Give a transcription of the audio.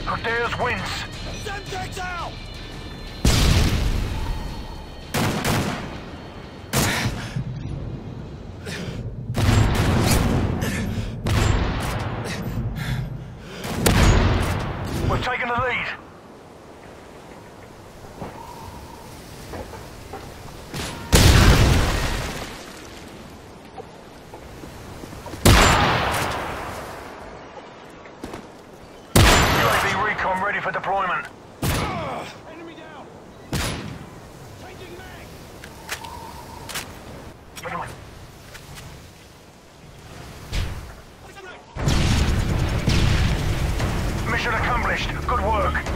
Cordeas wins. Semtex out! We're taking the lead. UAV recon ready for deployment. Enemy down! Changing mag! Come on. Mission accomplished. Good work.